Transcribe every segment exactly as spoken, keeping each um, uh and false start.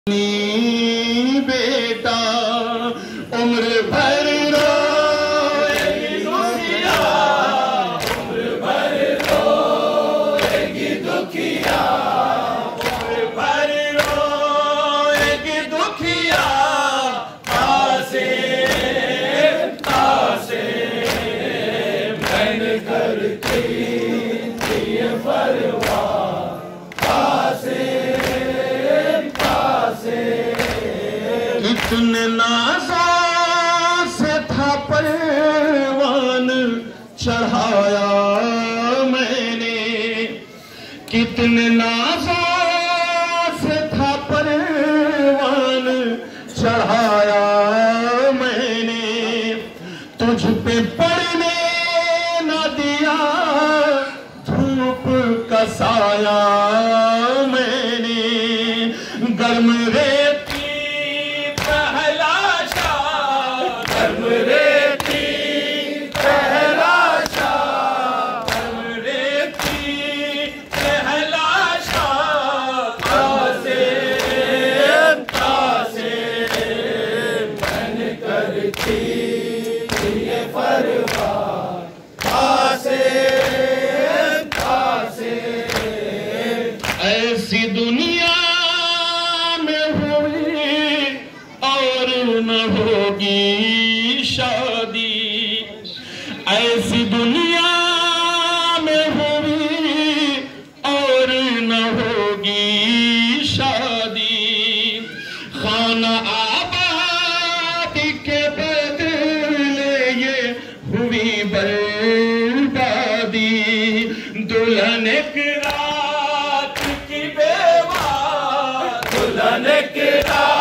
बेटा उम्र भर रोएगी दुखिया, उम्र भर रोएगी दुखिया, उम्र भर रोएगी दुखिया। तासे तासे मैंने करती ये परवाह, तासे कितने नाज़ों से था परवान चढ़ाया मैंने, कितने नाज़ों से था परवान चढ़ाया मैंने। तुझ पे पड़ने न दिया धूप का साया मैंने। गर्म रेती पहलाशा, गर्म रेती पहलाशा, गर्म रेती पहलाशा। तासे तासे मैंने करती ये परवाह, तासे तासे ऐसी दुनिया न होगी शादी, ऐसी दुनिया में होगी और न होगी शादी। खाना आबादी के बदले ये हुई बर्बादी। दुल्हन की रात की बेवा, दुल्हन की रात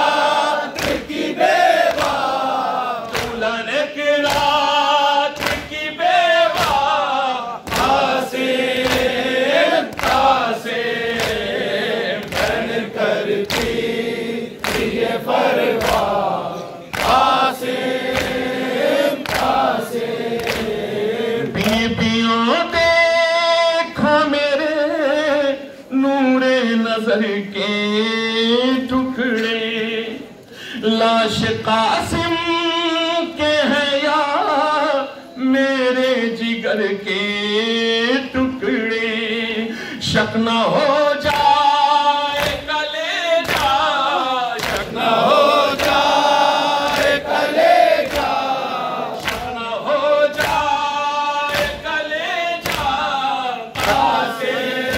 नजर के टुकड़े, लाश कासिम के हैं या मेरे जिगर के टुकड़े। शक न हो जाए कलेजा, शक न हो जाए कलेजा, शक न हो जाए कलेजा। तासे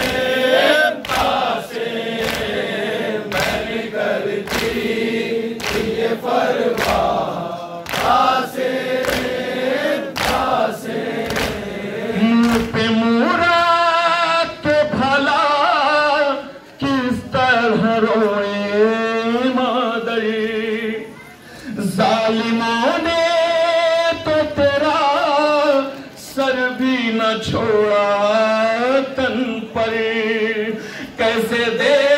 परवाह, तासे तासे मुँह पे मुरा के भला किस तरह रोए मादर। जालिमों ने तो तेरा सर भी न छोड़ा तन पर। कैसे दे